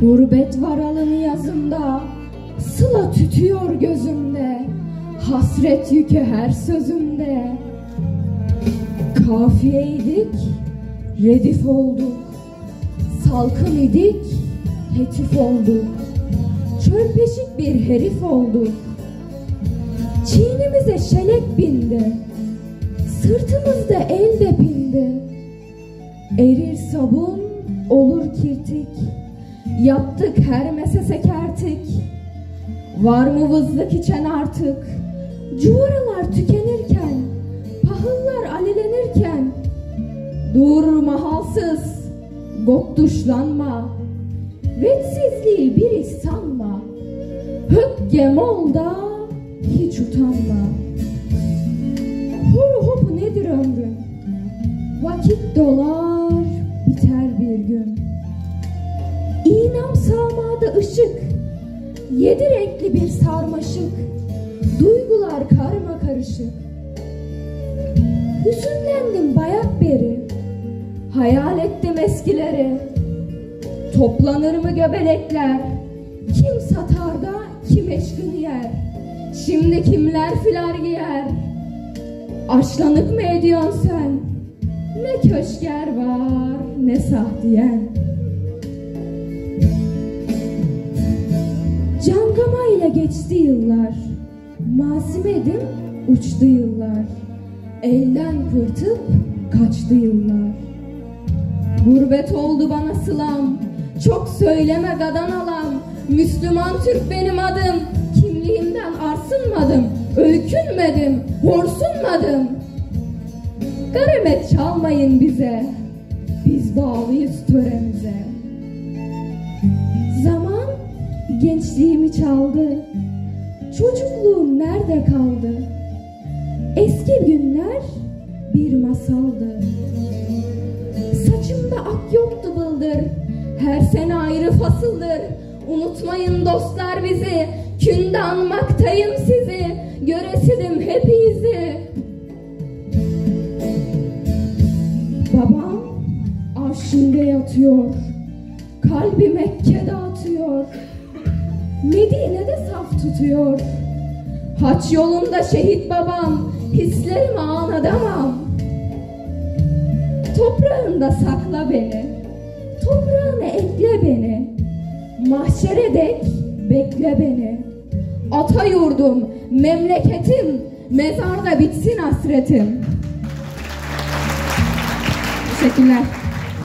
Gurbet var alın yazımda, sıla tütüyor gözümde, hasret yükü her sözümde. Kafiyeydik, redif olduk, salkım idik, hetif olduk, çölpeşik bir herif olduk. Çiğnimize şelek bindi, sırtımızda el depindi. Erir sabun, olur kirtik, yaptık hermese sekertik. Var mı vızlık içen artık, cuvaralar tükenirken, pahıllar alilenirken. Dur mahalsız, gok duşlanma, vetsizliği bir iş sanma. Hökkem ol da hiç utanma. Huru hopu nedir ömrün? Vakit dolar, biter bir gün. İğnam sağmada ışık, 7 renkli bir sarmaşık. Duygular karma karışık. Hüzünlendim bayat beri, hayal ettim eskileri. Toplanır mı göbelekler, kim satar da kim eşkını yer. Şimdi kimler filar giyer, aşlanık mı ediyorsun sen? Ne köşker var ne sah diyen. Cangamayla geçti yıllar, masimedim uçtu yıllar. Elden pırtıp kaçtı yıllar. Gurbet oldu bana sılam, çok söyleme gadan alam. Müslüman Türk benim adım, kimliğimden arsınmadım, öykünmedim, horsunmadım. Garemet çalmayın bize, biz bağlıyız töremize. Zaman gençliğimi çaldı, çocukluğum nerede kaldı? Eski günler bir masaldı. Saçımda ak yoktu bıldır, her sene ayrı fasıldır. Unutmayın dostlar bizi, künde anmaktayım sizi, göresidim hepinizi. Babam arşinde yatıyor, kalbi Mekke'de atıyor, Medine'de saf tutuyor. Haç yolunda şehit babam, hislerimi anlatamam. Toprağında sakla beni, toprağına ekle beni, mahşere dek bekle beni. Ata yurdum, memleketim, mezarda bitsin hasretim. Teşekkürler.